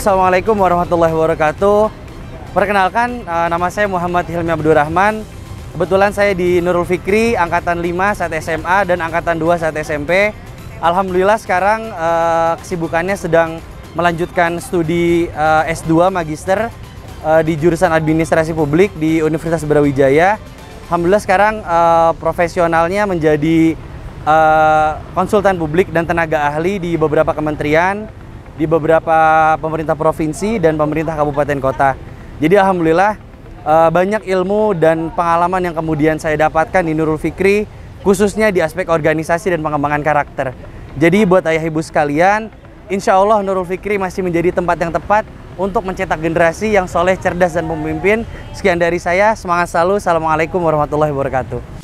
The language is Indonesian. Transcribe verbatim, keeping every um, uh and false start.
Assalamualaikum warahmatullahi wabarakatuh. Perkenalkan, nama saya Muhammad Hilmi Abdurrahman. Kebetulan saya di Nurul Fikri, angkatan lima saat S M A dan angkatan dua saat S M P. Alhamdulillah sekarang kesibukannya sedang melanjutkan studi S dua Magister di jurusan Administrasi Publik di Universitas Brawijaya. Alhamdulillah sekarang profesionalnya menjadi konsultan publik dan tenaga ahli di beberapa kementerian, di beberapa pemerintah provinsi dan pemerintah kabupaten kota. Jadi alhamdulillah banyak ilmu dan pengalaman yang kemudian saya dapatkan di Nurul Fikri, khususnya di aspek organisasi dan pengembangan karakter. Jadi buat ayah ibu sekalian, insya Allah Nurul Fikri masih menjadi tempat yang tepat untuk mencetak generasi yang soleh, cerdas, dan pemimpin. Sekian dari saya, semangat selalu. Assalamualaikum warahmatullahi wabarakatuh.